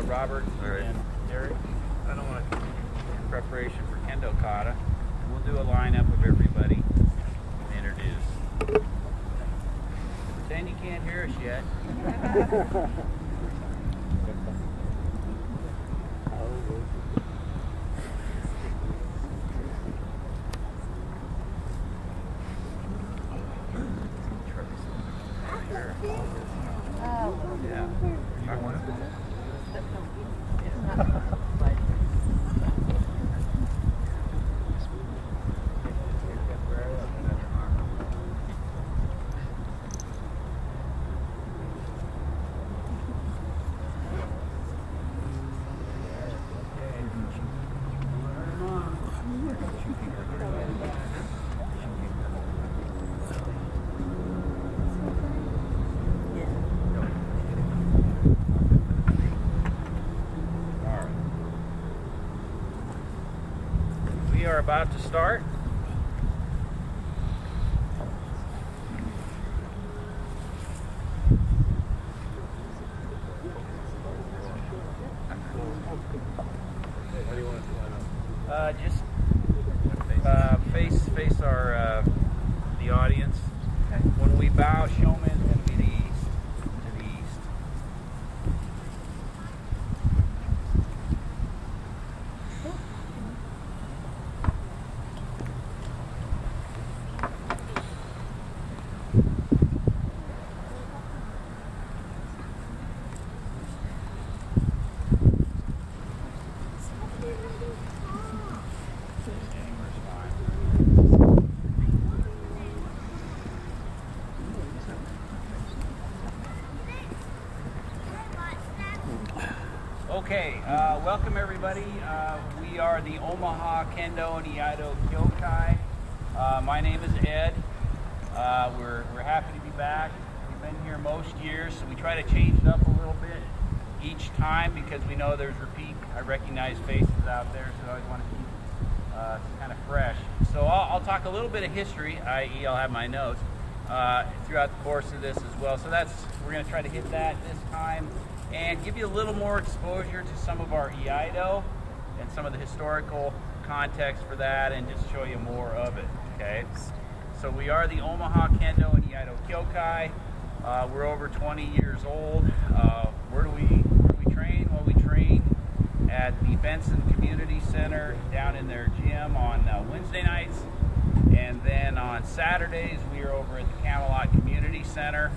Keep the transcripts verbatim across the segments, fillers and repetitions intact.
Robert right. and Derek. I don't want to in preparation for Kendo Kata. We'll do a lineup of everybody and introduce. Pretend you can't hear us yet. We are about to start. Uh, just uh, face face our uh, the audience. When we bow, showman is going to be the east to the east. Okay, uh, welcome everybody. Uh, we are the Omaha Kendo and Iaido Kyokai. Uh, my name is Ed. Uh, we're, we're happy to be back. We've been here most years, so we try to change it up a little bit each time because we know there's repeat. I recognize faces out there, so I always want to keep uh, kind of fresh. So I'll, I'll talk a little bit of history, that is I'll have my notes, uh, throughout the course of this as well. So that's, we're going to try to hit that this time and give you a little more exposure to some of our Iaido and some of the historical context for that, and just show you more of it, okay? So we are the Omaha Kendo and Iaido Kyokai. Uh, we're over twenty years old. Uh, where do we where do we train? Well, we train at the Benson Community Center down in their gym on uh, Wednesday nights, and then on Saturdays we are over at the Camelot Community Center.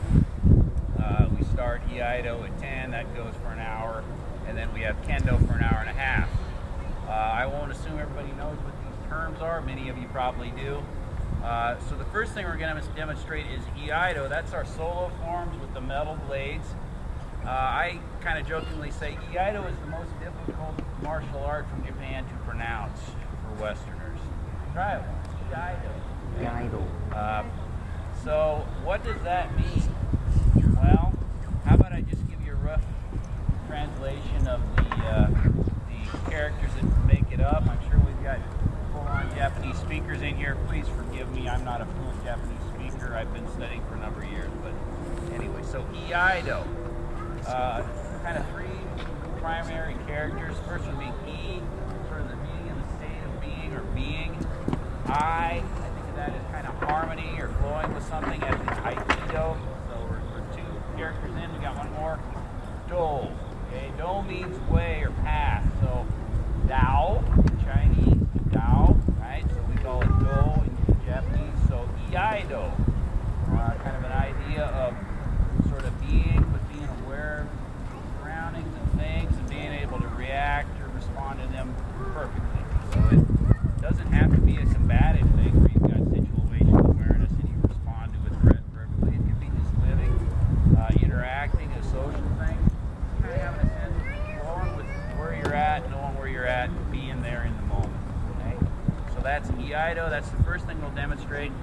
Uh, we start Iaido at ten, that goes for an hour, and then we have Kendo for an hour and a half. Uh, I won't assume everybody knows what these terms are, many of you probably do. Uh, so the first thing we're going to demonstrate is Iaido. That's our solo forms with the metal blades. Uh, I kind of jokingly say Iaido is the most difficult martial art from Japan to pronounce for Westerners. Try it once. Iaido. Iaido. Uh, so what does that mean? Well, how about I just give you a rough translation of the, uh, the characters that make it up. I'm sure we've got full-on Japanese speakers in here. Please forgive me, I'm not a fluent Japanese speaker. I've been studying for a number of years, but anyway, so Iaido. Uh, kind of three primary characters. First one being I, sort of the being in the state of being or being. I, I think of that as kind of harmony or flowing with something, as in Aikido. Characters in, we got one more. Do. Okay, Do means way or path. So Dao in Chinese, Dao, right? So we call it Do in Japanese. So Iaido, uh, kind of an idea of sort of being, but being aware of surroundings and things and being able to react or respond to them perfectly. So it doesn't have to be a combative thing where you've got situational awareness and you respond to it perfectly. It can be just living. Uh, interacting, a social thing, kind of having a sense of flowing with where you're at, knowing where you're at, being there in the moment. Okay? So that's Iaido. That's the first thing we'll demonstrate.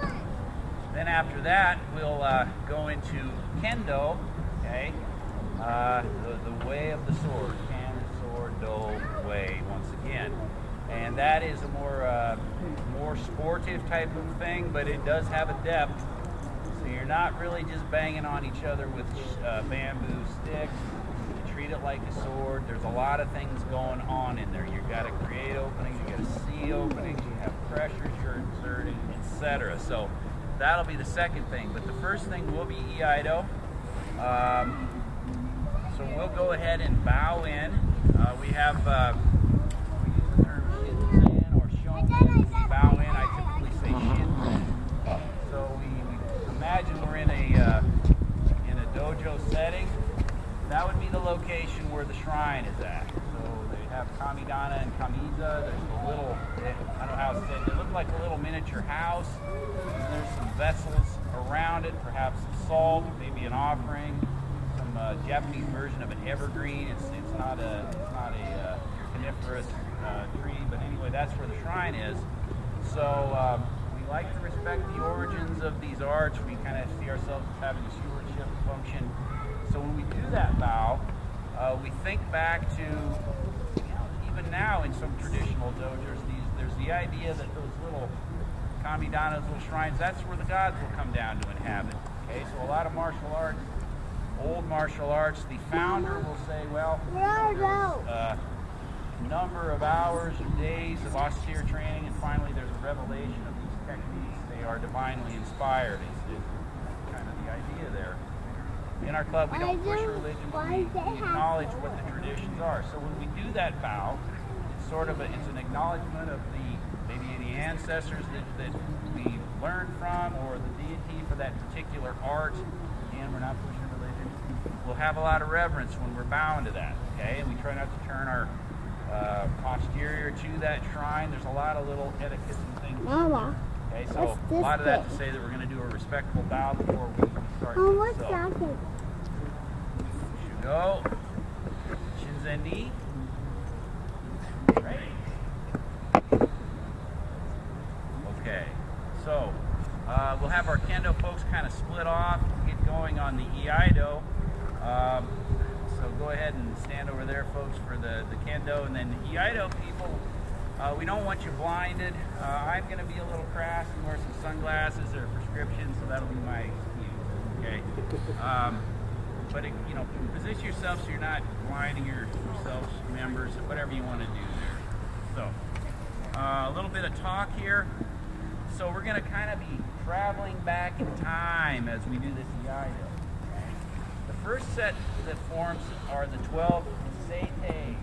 Then after that, we'll uh, go into Kendo. Okay, uh, the, the way of the sword, Ken, sword, Do, way. Once again, and that is a more uh, more sportive type of thing, but it does have a depth. So you're not really just banging on each other with uh, bamboo sticks. You treat it like a sword. There's a lot of things going on in there. You've got to create openings, you got to see openings, you have pressures you're inserting, et cetera. So that'll be the second thing. But the first thing will be Iaido. Um, so we'll go ahead and bow in. Uh, we have, uh, we use the term shinzen or shonzen. When we bow in, I typically say shinzen. So we, we imagine we're in a, uh, in a dojo setting. That would be the location where the shrine is at. So they have Kamidana and Kamiza. There's a little, I don't know how it's said, they look like a little miniature house. And there's some vessels around it, perhaps some salt, maybe an offering, some uh, Japanese version of an evergreen. It's it's not a it's not a uh, coniferous uh, tree, but anyway, that's where the shrine is. So um, we like to respect the origins of these arts. We kind of see ourselves as having a stewardship function. So when we do that vow, uh, we think back to, you know, even now in some traditional dojos, these, there's the idea that those little kamidanas, little shrines, that's where the gods will come down to inhabit. Okay, so a lot of martial arts, old martial arts, the founder will say, well, there was a number of hours or days of austere training, and finally there's a revelation of these techniques. They are divinely inspired. It's, it's kind of the idea there. In our club, we don't push religion, but we, we acknowledge what the traditions are. So when we do that vow, it's sort of a, it's an acknowledgement of the maybe the ancestors that, that we learned from, or the deity for that particular art. Again, we're not pushing religion. We'll have a lot of reverence when we're bowing to that, okay? And we try not to turn our uh, posterior to that shrine. There's a lot of little etiquette and things. Mama. Okay, so a lot of that to say that we're going to do a respectful bow before we start. Oh, what's so, that? Shugo, Shinzen ni. Ready? Okay, so uh, we'll have our kendo folks kind of split off, get going on the Iaido. Um, so go ahead and stand over there, folks, for the, the kendo, and then the Iaido people. Uh, we don't want you blinded. Uh, I'm going to be a little crass and wear some sunglasses or a prescription, so that'll be my excuse, okay? Um, but, it, you know, position yourself so you're not blinding your, yourselves, members, whatever you want to do there. So, uh, a little bit of talk here. So we're going to kind of be traveling back in time as we do this Iaido. Okay? The first set that forms are the twelve Seitei.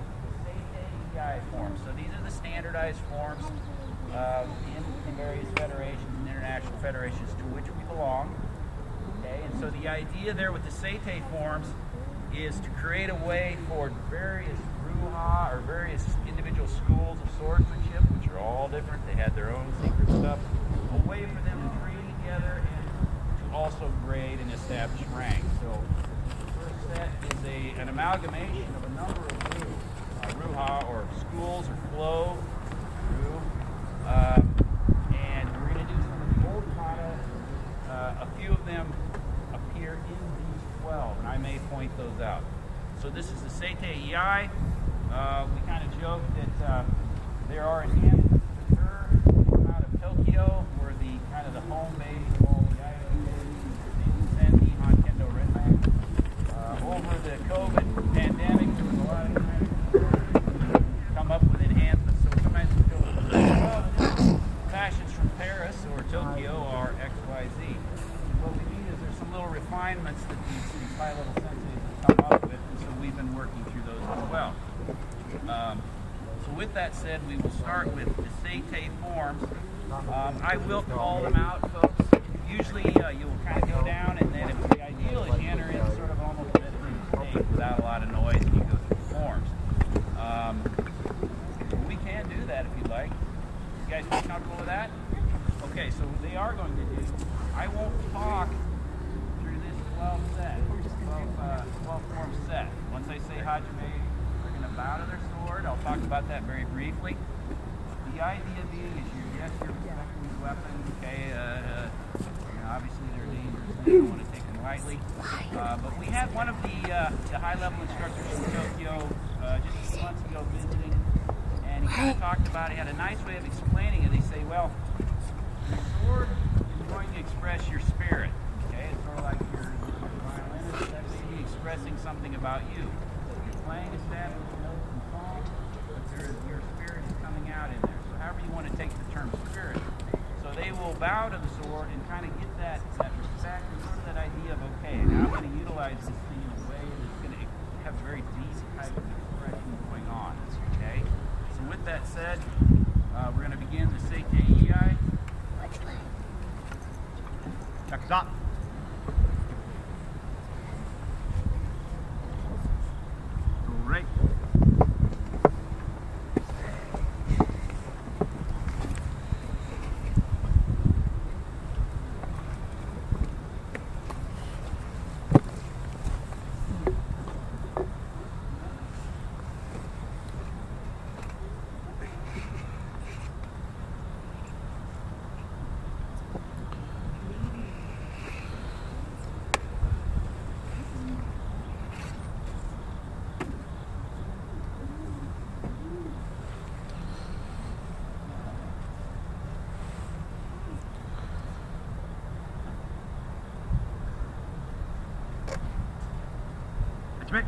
Forms. So these are the standardized forms uh, in the various federations and international federations to which we belong. Okay, and so the idea there with the Seitei forms is to create a way for various ruha or various individual schools of swordsmanship, which are all different. They had their own secret stuff. A way for them to train together and to also grade and establish rank. So the first set is a, an amalgamation of a number of rules. Ruha, or schools, or flow, Ru, uh, and we're going to do some of the old kata. Uh, a few of them appear in these twelve, and I may point those out. So this is the Seitei Iai. Uh, we kind of joke that uh, there are enhancements to occur come out of Tokyo, where the kind of the home base of all the Iai is, the Nihon Kendo Renmei. Uh, over the COVID pandemic, there was a lot of time come up with enhancements, so sometimes we feel, well, fashions from Paris or Tokyo are X Y Z. What we need is there's some little refinements that these, these high-level senseis have come up with, and so we've been working through those as well. Um, so with that said, we will start with the Seitei forms. Um, I will call them out, folks. Usually uh, you'll kind of go down, and then if the ideal is you enter in sort of almost a meditative state without a lot of noise, and you go through the forms. Um, we can do that if you'd like. You guys feel comfortable with that? Okay, so they are going to do, I won't talk through this twelve set, twelve, uh, twelve form set. Once I say Hajime, they're going to bow to their sword. I'll talk about that very briefly. The idea being is you, yes, you're respecting these weapons, okay, uh, uh, you know, obviously they're dangerous, and you don't want to take them lightly. Uh, but we had one of the, uh, the high-level instructors from Tokyo uh, just a few months ago visiting, and he kind of talked about it. He had a nice way of explaining it. They say, well, your sword is going to express your spirit, okay? It's sort of like your, your violinist, that's maybe expressing something about you. Your that said, uh, we're going to begin the Seite Iai. Check us out. Right. Right.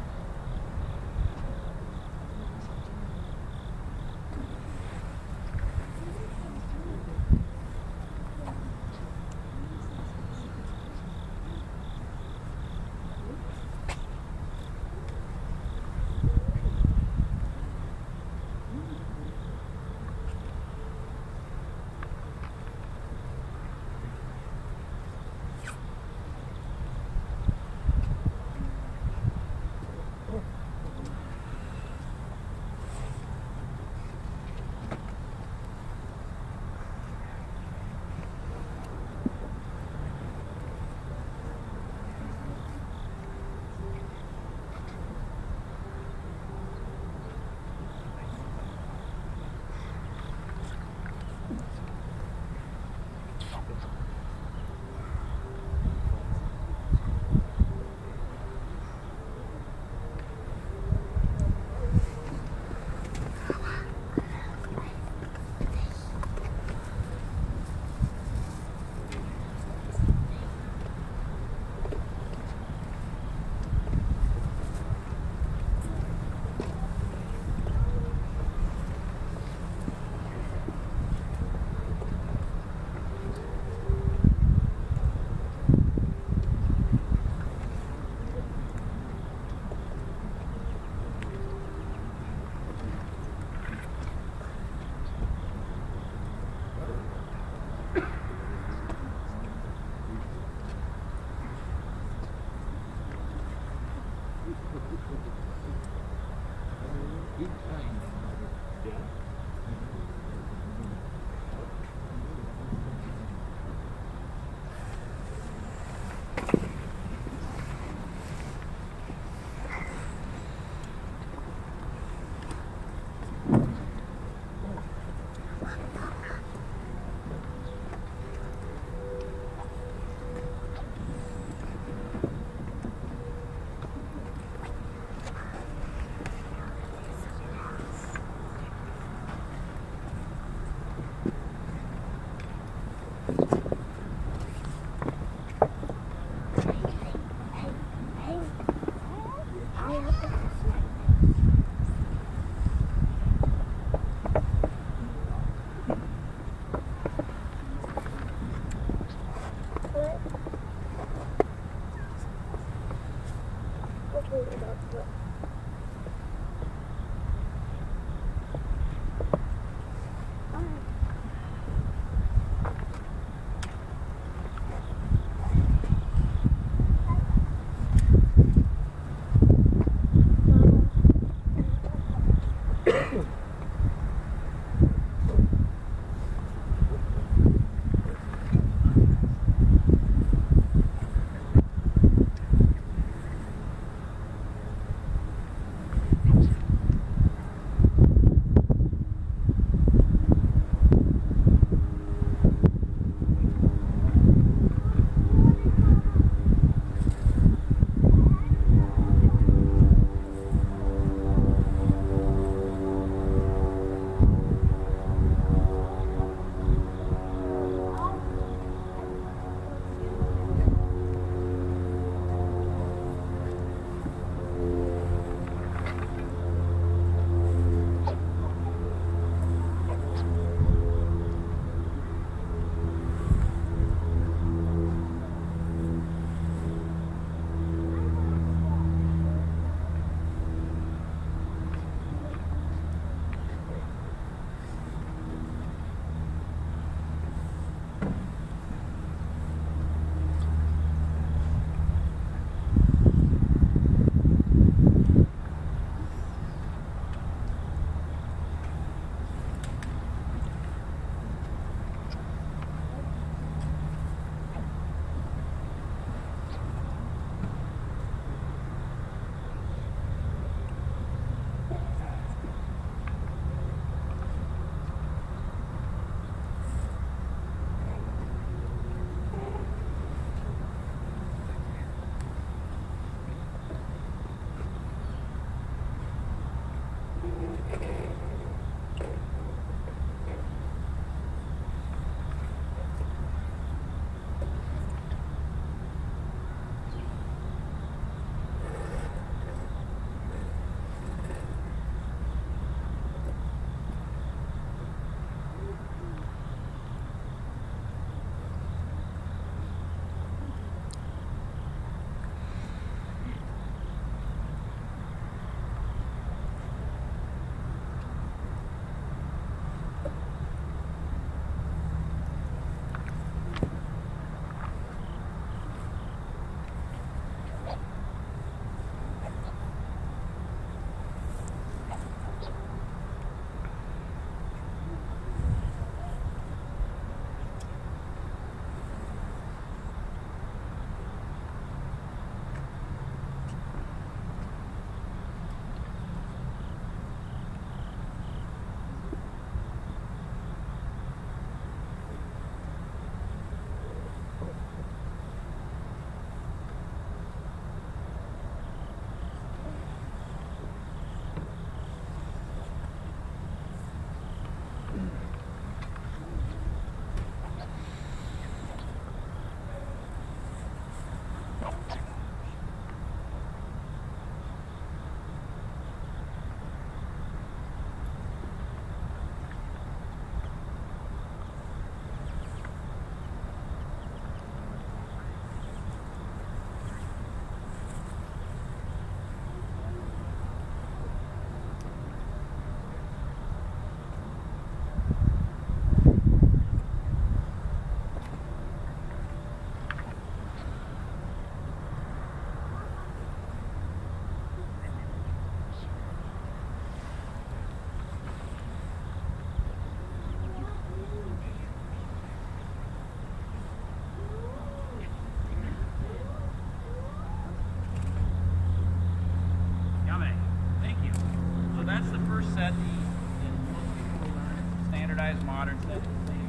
set, the, the standardized modern set.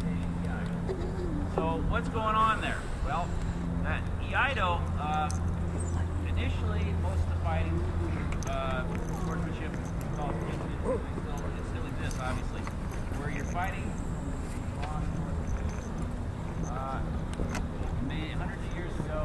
So what's going on there? Well, that Iaido, uh, initially most of the fighting, uh, sportsmanship, called, it, it, still, it still exists obviously, where you're fighting uh, maybe hundreds of years ago,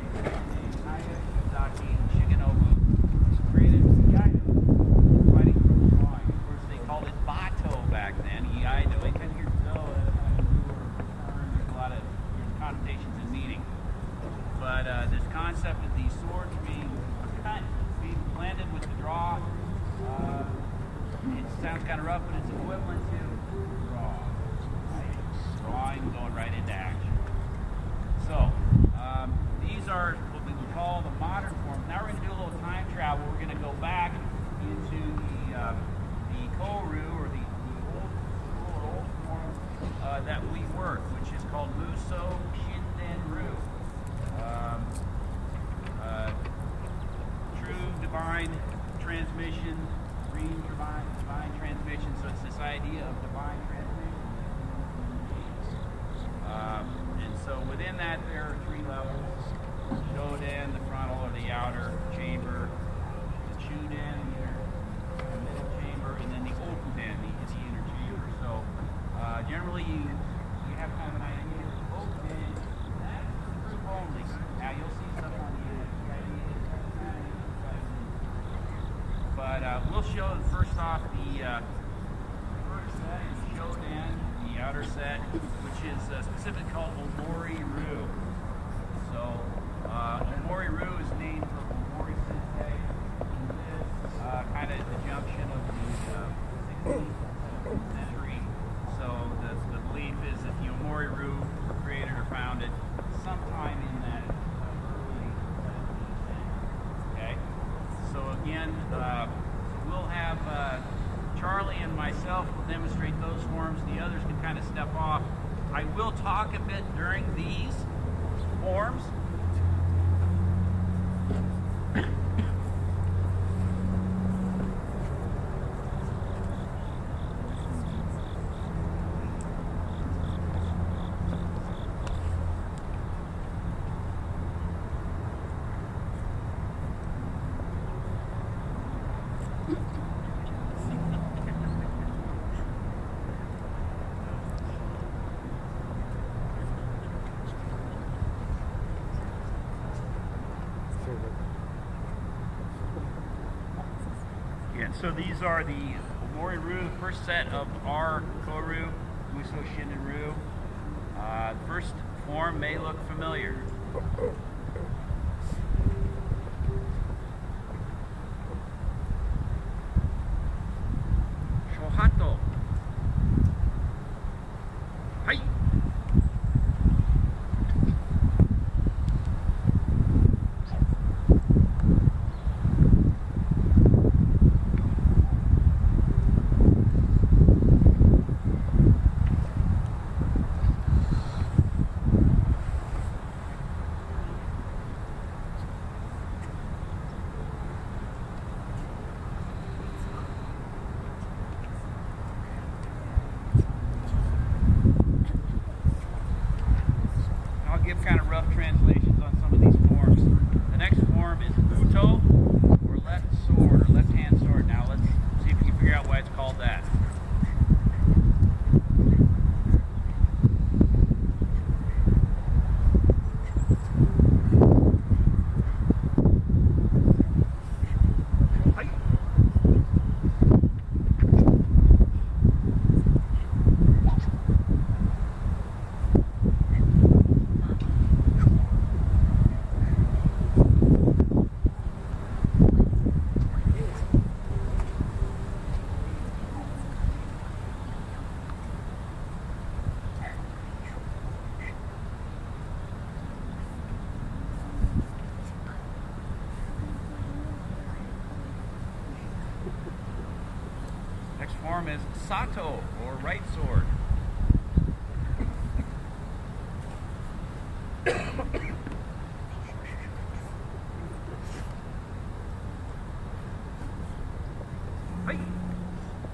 created Iaido, fighting from the line. Of course, they called it Bato back then, Iaido. They couldn't hear so there's a lot of connotations and meaning. But uh, this concept of these swords being cut, being blended with the draw, uh, it sounds kind of rough, but it's equivalent to draw. Right? Drawing, going right into action. So, um, these are what we would call the modern forms. Now we're going to do a little time travel. We're going to go back into the uh, the Koru, or the, the old, old form uh, that we work, which is called Muso Shinden Ru. Um, uh, true divine transmission, green divine, divine transmission. So it's this idea of divine transmission. Um, and so within that, there are three levels. Shoden, the frontal or the outer chamber, the Chuden, the inner the middle chamber, and then the Okuden, the, the inner chamber. So uh, generally you you have kind of an idea of the Okuden. That's the group only. Now you'll see stuff on the end. But uh, we'll show first off the uh, first set is Shoden, the outer set, which is uh, specifically called Omori Ru. So uh, Omori Ru is named for Omori Sensei, uh, kind of the junction of the uh, sixteenth century. So the, the belief is that the Omori Ru were created or founded sometime in that uh, early seventeenth century. Okay? So again, uh, we'll have uh, Charlie and myself will demonstrate those forms. The others can kind of step off. I will talk a bit during these forms. So these are the Omori Ru, the first set of our Koru, Muso Shinden Ru. Uh, the first form may look familiar. Shohato. Hai. Kind of rough translations on some of these forms. The next form is Uto, or left sword, or left hand sword. Now let's see if we can figure out why it's called that. Next form is Sato, or right sword. Hey.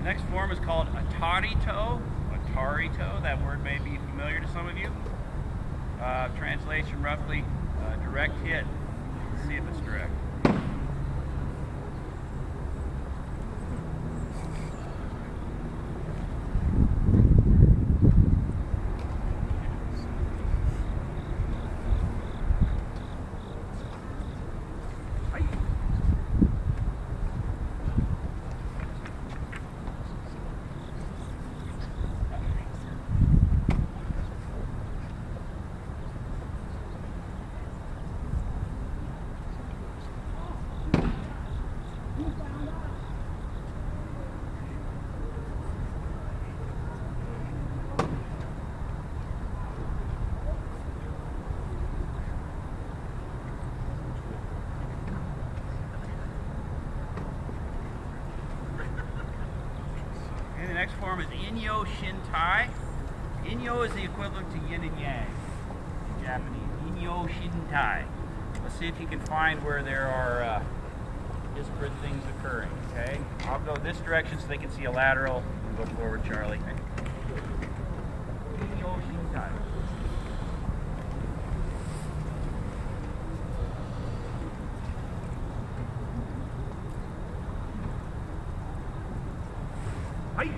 Next form is called Atari-to. Atari-to, that word may be familiar to some of you. Uh, translation roughly, uh, direct hit. Let's see if it's direct. The next form is Inyo Shintai. Inyo is the equivalent to yin and yang in Japanese. Inyo Shintai. Let's see if you can find where there are uh, disparate things occurring. Okay, I'll go this direction so they can see a lateral. Go forward, Charlie. Inyo Shintai. Hi.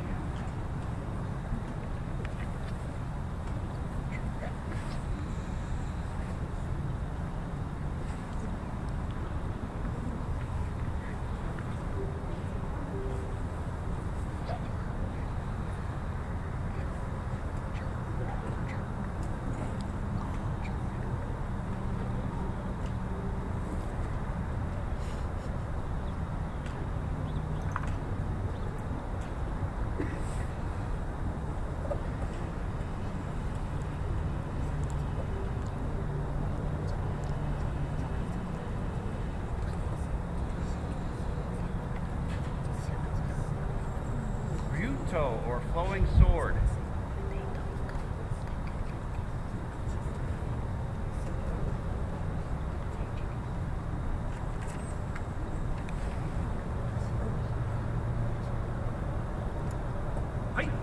Or flowing sword. Hi.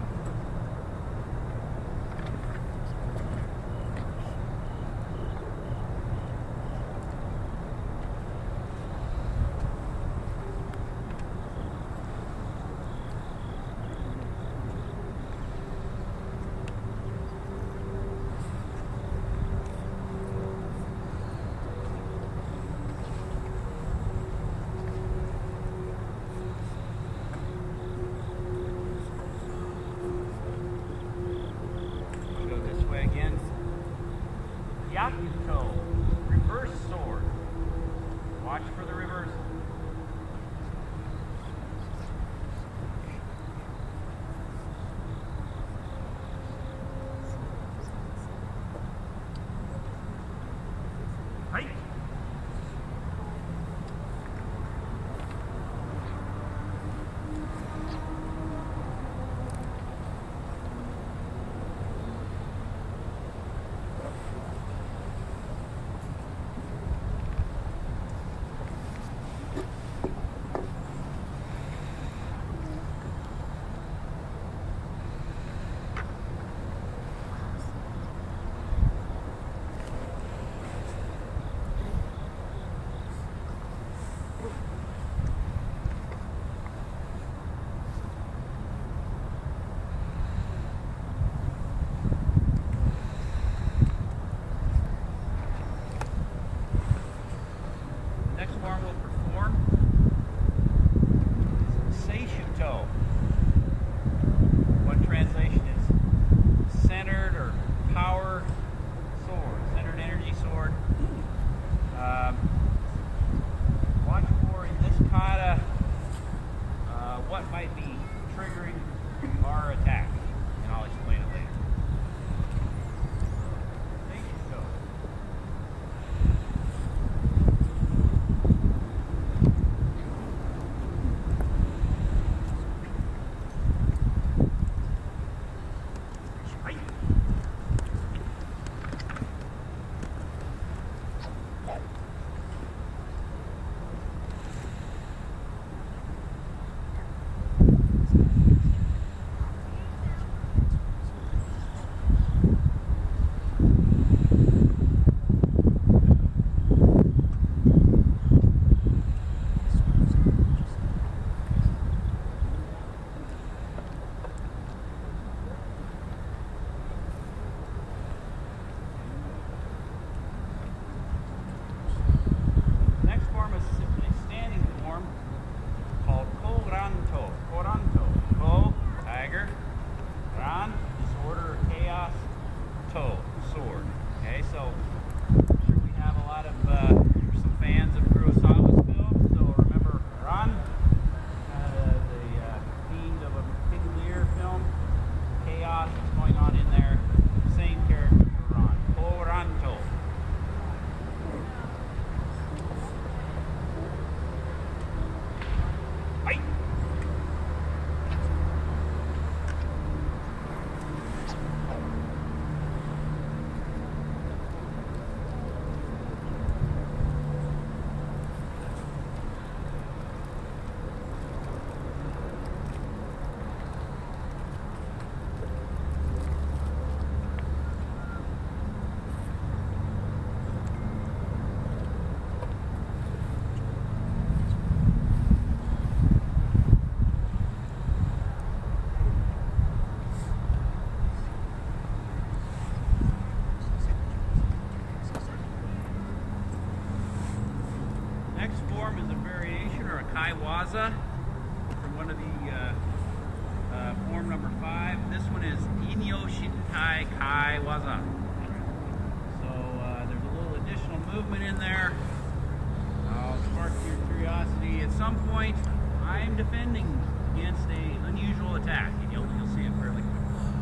Kaiwaza from one of the uh, uh, form number five. This one is Hinode Kaiwaza. So uh, there's a little additional movement in there. I'll spark your curiosity. At some point, I'm defending against an unusual attack, and you'll, you'll see it fairly quickly.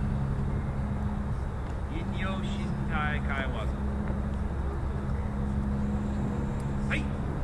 Hinode Kaiwaza. Hey!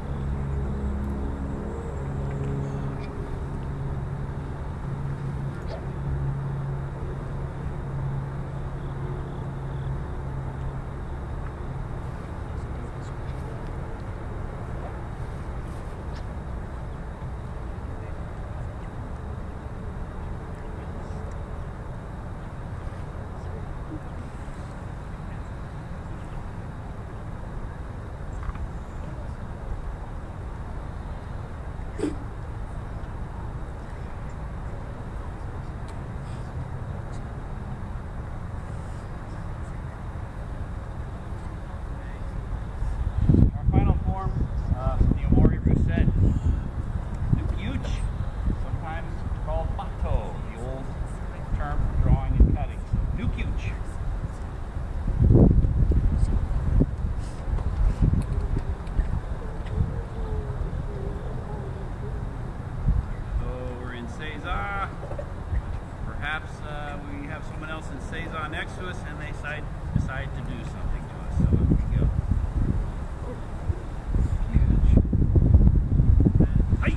Perhaps uh, we have someone else in Seiza next to us and they decide, decide to do something to us. So here we go. Huge. Hey!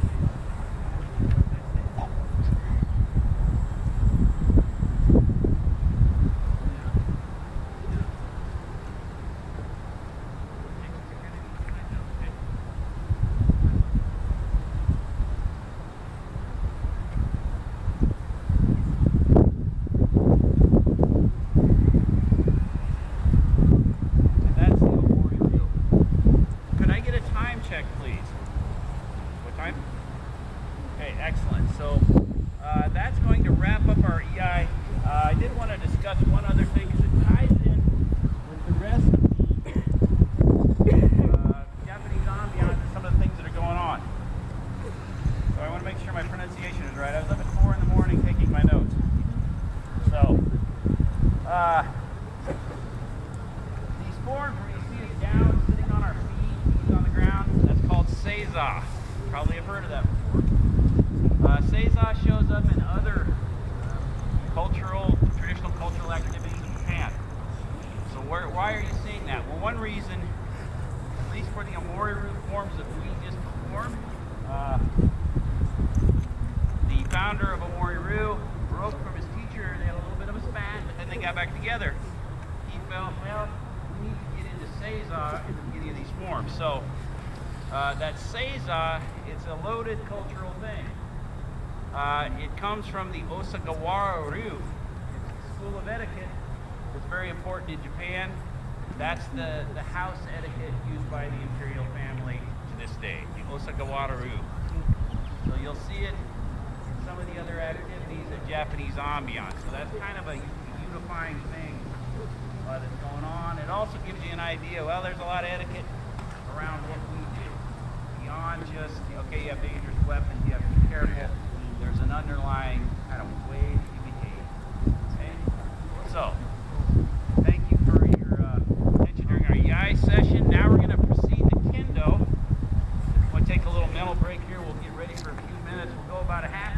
Okay, excellent. So uh, that's going to wrap up our E I. Uh, I did want to discuss one other thing because it ties in with the rest of the uh, Japanese ambiance and some of the things that are going on. So I want to make sure my pronunciation is right. I was up at four in the morning taking my notes. So uh, these forms where you see us down, sitting on our feet, feet on the ground, that's called Seiza. Probably have heard of that before. Uh, Seiza shows up in other uh, cultural, traditional cultural activities in Japan. So where, why are you seeing that? Well, one reason, at least for the Amori-ryu forms that we just performed, uh, the founder of Amori-ryu broke from his teacher. They had a little bit of a spat, but then they got back together. He felt, well, we need to get into Seiza in the beginning of these forms. So uh, that Seiza, it's a loaded cultural thing. Uh, it comes from the Osagawara-ryu. It's a school of etiquette that's very important in Japan. That's the, the house etiquette used by the imperial family to this day, the Osagawara-ryu. So you'll see it in some of the other activities of Japanese ambiance. So that's kind of a unifying thing uh, that's going on. It also gives you an idea, well, there's a lot of etiquette around what we do. Beyond just, okay, you have dangerous weapons, you have to be careful. There's an underlying kind of way that you behave. Okay? So, thank you for your uh, attention during our E I session. Now we're going to proceed to Kendo. We'll take a little mental break here. We'll get ready for a few minutes. We'll go about a half